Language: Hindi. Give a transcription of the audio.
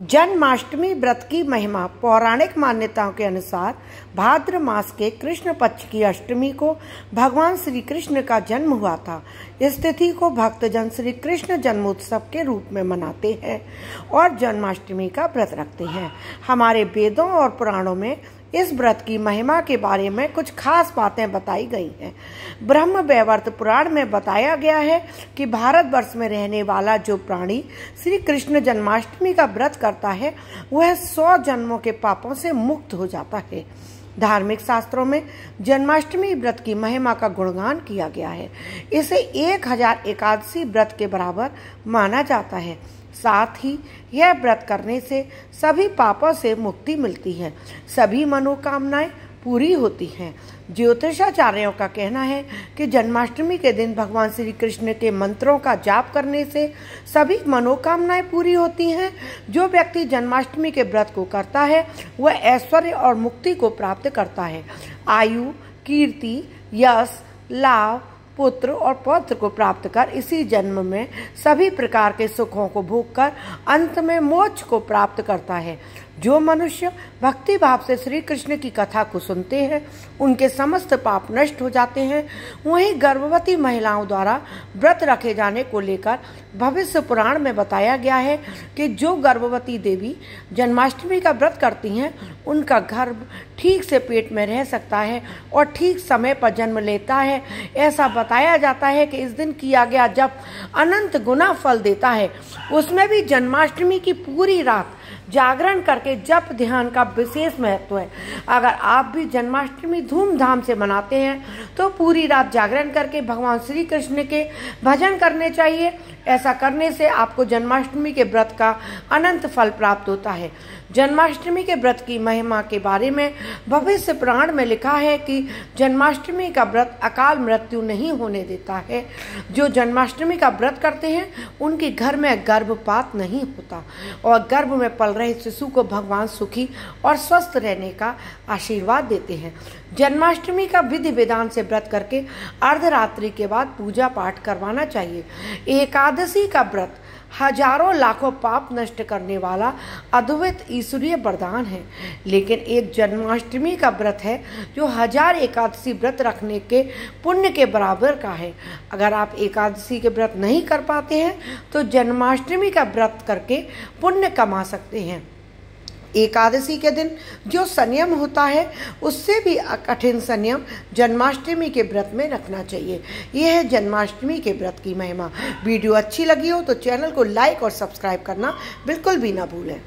जन्माष्टमी व्रत की महिमा। पौराणिक मान्यताओं के अनुसार भाद्र मास के कृष्ण पक्ष की अष्टमी को भगवान श्री कृष्ण का जन्म हुआ था। इस तिथि को भक्तजन श्री कृष्ण जन्मोत्सव के रूप में मनाते हैं और जन्माष्टमी का व्रत रखते हैं। हमारे वेदों और पुराणों में इस व्रत की महिमा के बारे में कुछ खास बातें बताई गई हैं। ब्रह्म वैवर्त पुराण में बताया गया है कि भारतवर्ष में रहने वाला जो प्राणी श्री कृष्ण जन्माष्टमी का व्रत करता है वह 100 जन्मों के पापों से मुक्त हो जाता है। धार्मिक शास्त्रों में जन्माष्टमी व्रत की महिमा का गुणगान किया गया है। इसे 1000 एकादशी व्रत के बराबर माना जाता है। साथ ही यह व्रत करने से सभी पापों से मुक्ति मिलती है, सभी मनोकामनाएं पूरी होती हैं। ज्योतिषाचार्यों का कहना है कि जन्माष्टमी के दिन भगवान श्री कृष्ण के मंत्रों का जाप करने से सभी मनोकामनाएं पूरी होती हैं। जो व्यक्ति जन्माष्टमी के व्रत को करता है वह ऐश्वर्य और मुक्ति को प्राप्त करता है। आयु, कीर्ति, यश, लाभ, पुत्र और पौत्र को प्राप्त कर इसी जन्म में सभी प्रकार के सुखों को भोगकर अंत में मोक्ष को प्राप्त करता है। जो मनुष्य भक्ति भाव से श्री कृष्ण की कथा को सुनते हैं उनके समस्त पाप नष्ट हो जाते हैं। वहीं गर्भवती महिलाओं द्वारा व्रत रखे जाने को लेकर भविष्य पुराण में बताया गया है कि जो गर्भवती देवी जन्माष्टमी का व्रत करती हैं उनका गर्भ ठीक से पेट में रह सकता है और ठीक समय पर जन्म लेता है। ऐसा बताया जाता है कि इस दिन किया गया जप अनंत गुना फल देता है। उसमें भी जन्माष्टमी की पूरी रात जागरण करके जप ध्यान का विशेष महत्व है। अगर आप भी जन्माष्टमी धूमधाम से मनाते हैं तो पूरी रात जागरण करके भगवान श्री कृष्ण के भजन करने चाहिए। ऐसा करने से आपको जन्माष्टमी के व्रत का अनंत फल प्राप्त होता है। जन्माष्टमी के व्रत की महिमा के बारे में भविष्य पुराण में लिखा है कि जन्माष्टमी का व्रत अकाल मृत्यु नहीं होने देता है। जो जन्माष्टमी का व्रत करते हैं उनके घर में गर्भपात नहीं होता और गर्भ में पल रहे शिशु को भगवान सुखी और स्वस्थ रहने का आशीर्वाद देते हैं। जन्माष्टमी का विधि विधान से व्रत करके अर्धरात्रि के बाद पूजा पाठ करवाना चाहिए। एकादशी का व्रत हजारों लाखों पाप नष्ट करने वाला अद्भुत ईश्वरीय वरदान है, लेकिन एक जन्माष्टमी का व्रत है जो 1000 एकादशी व्रत रखने के पुण्य के बराबर का है। अगर आप एकादशी के व्रत नहीं कर पाते हैं तो जन्माष्टमी का व्रत करके पुण्य कमा सकते हैं। एकादशी के दिन जो संयम होता है उससे भी कठिन संयम जन्माष्टमी के व्रत में रखना चाहिए। यह है जन्माष्टमी के व्रत की महिमा। वीडियो अच्छी लगी हो तो चैनल को लाइक और सब्सक्राइब करना बिल्कुल भी ना भूलें।